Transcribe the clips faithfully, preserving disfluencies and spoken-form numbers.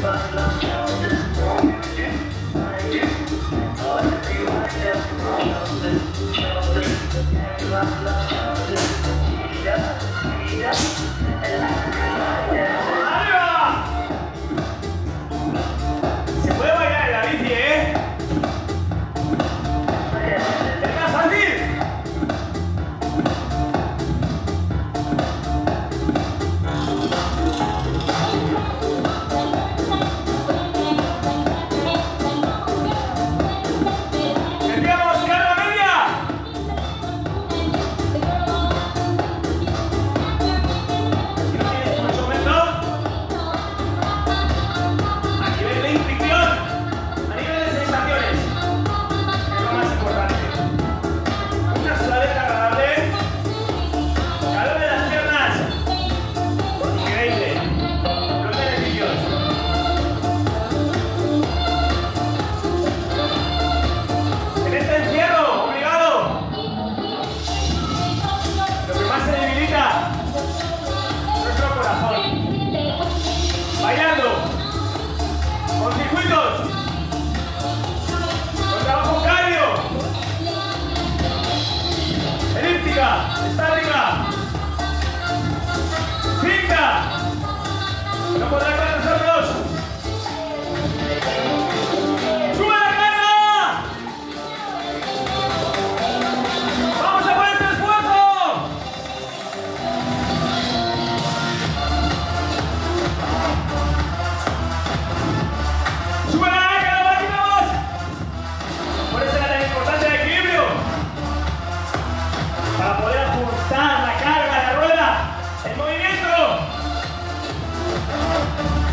Estática. Finca. No podrá con nosotros. ¡Sube la carga! ¡Vamos a por este esfuerzo! ¡Sube la carga, vamos! Por eso era tan importante el equilibrio. Para poder ajustar la carga de la rueda, el movimiento.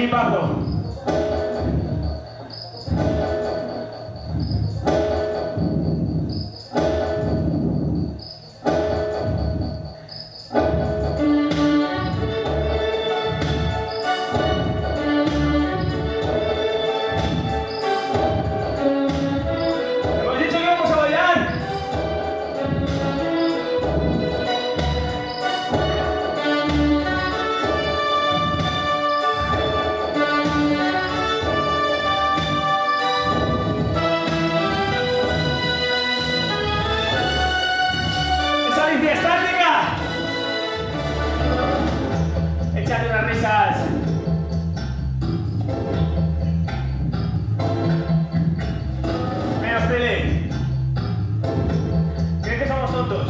equipazo. Échate unas risas. Menos tele. ¿Creen que somos tontos?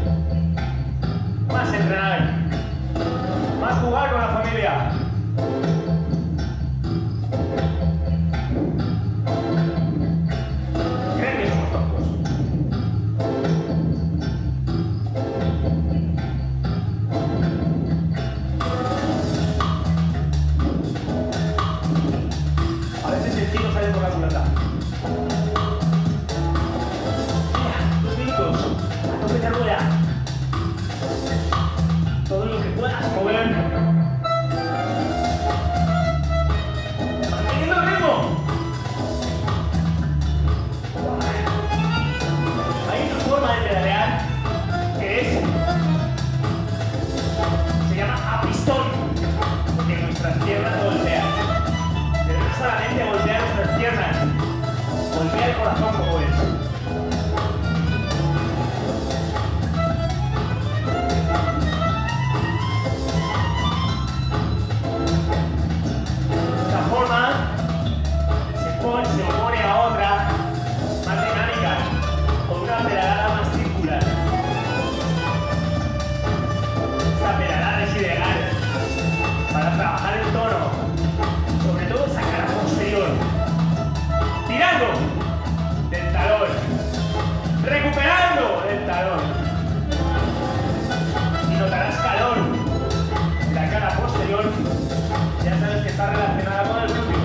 Más entrenar. Más jugar con la familia. ¿Creen que somos tontos? A veces el tiro sale por la culata. Mira, dos minutos. A tope de rueda. Todo lo que puedas mover. Manteniendo el ritmo. Hay una forma de pedalear que es, se llama a pistón, porque nuestras piernas golpean. Pero no solamente golpea nuestras piernas, golpea el corazón como es. De esta forma se, pone, se opone a otra más dinámica, con una pedalada más circular. Esta pedalada es ideal para trabajar el tono, sobre todo esa cara posterior, tirando del talón, recuperando del talón, y notarás calor en la cara posterior. Ya sabes que está relacionada con el glúteo.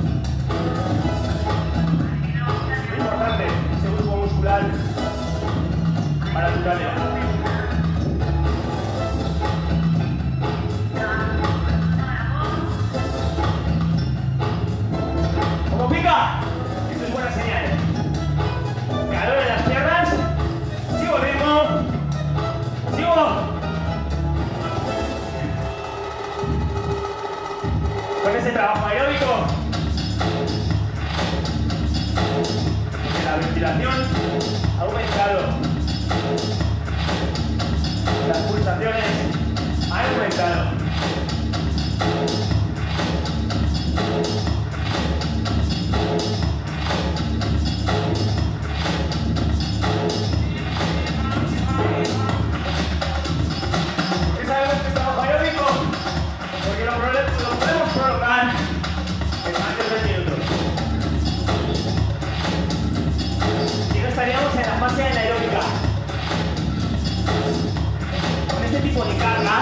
Muy importante ese grupo muscular para tu cadera. ¡Como pica! Esto es buena señal. Calor en las piernas. Sigo el ritmo. Sigo. Con ese trabajo aeróbico, la ventilación ha aumentado. Las pulsaciones han aumentado. ¿Qué sabemos que es trabajo aeróbico? Porque lo, lo podemos prolongar en más de tres minutos. Si no estaríamos en la fase anaeróbica. Con este tipo de carga,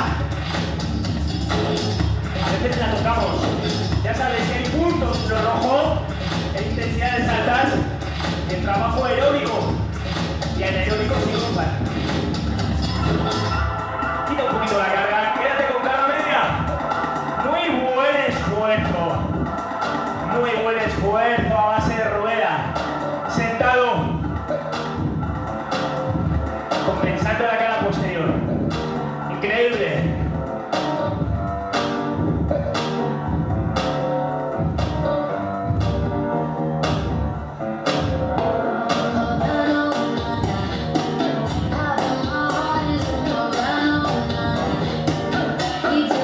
a veces la tocamos. Ya sabes que hay puntos en lo rojo, en intensidades altas, en trabajo aeróbico y anaeróbico sin culpa. Quita un poquito la carga, quédate con carga media. Muy buen esfuerzo. Muy buen esfuerzo a base de rueda. Sentado. Compensando la cara posterior. Increíble.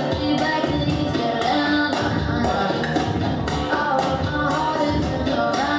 Around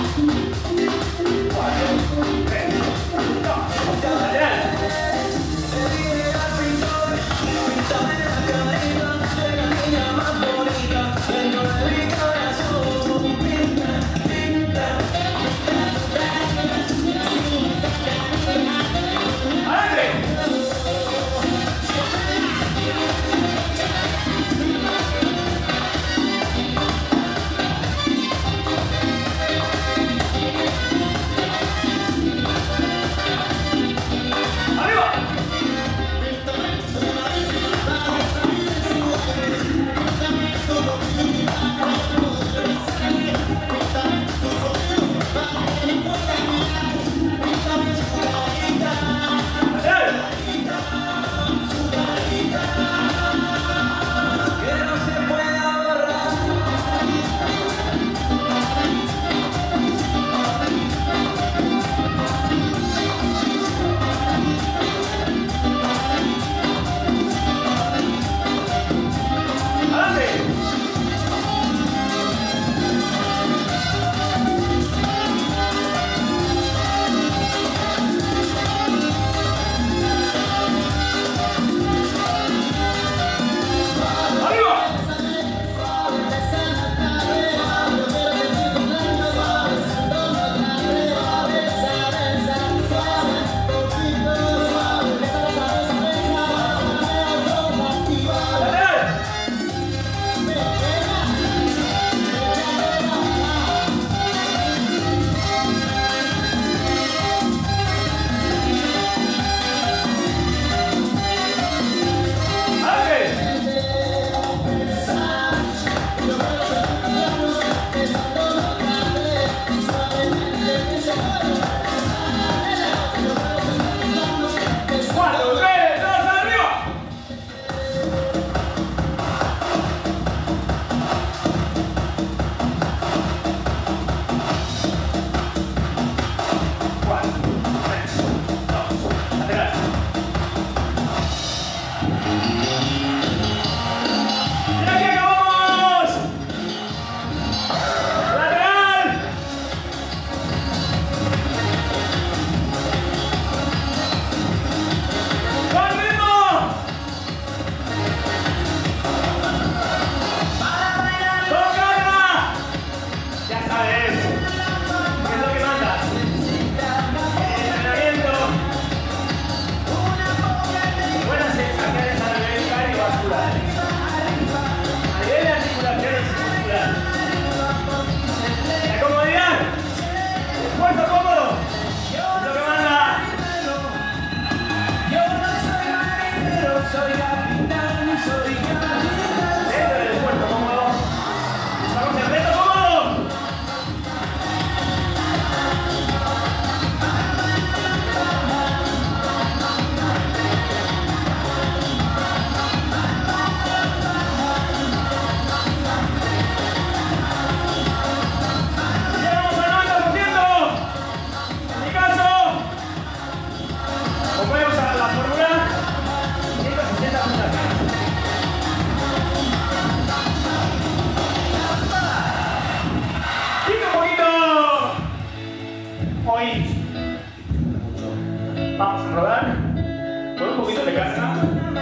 Vamos a rodar con un poquito de carga.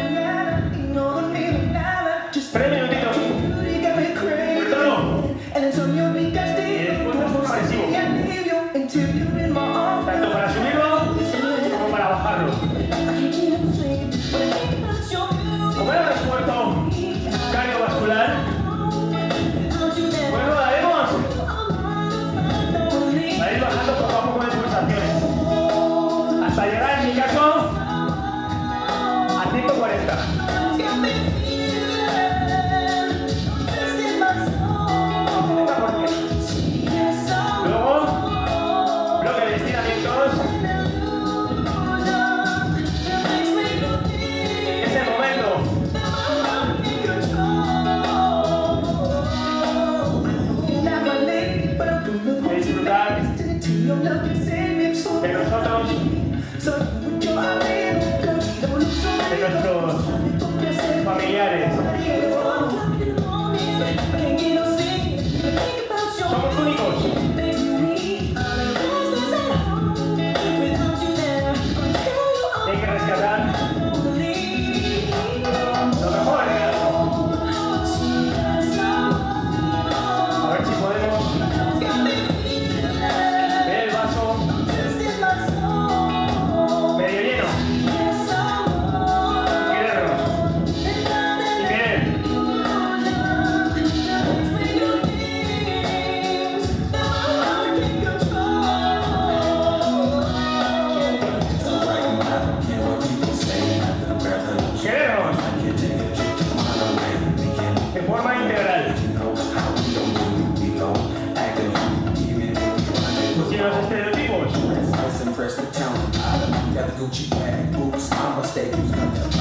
Tres minutitos. Suéltalo. Y después es un agresivo. Tanto para subirlo como para bajarlo. Como era un esfuerzo cardiovascular, pues lo haremos para ir bajando poco a poco de pulsaciones. Hasta llegar, en mi caso, a ciento cuarenta. Luego, bloque de estiramientos. Es el momento de disfrutar de nosotros, de nuestros familiares. Somos únicos. Y los estereotipos. Impressed with talent. Got the Gucci bag, boots, I'm a steak, who's gonna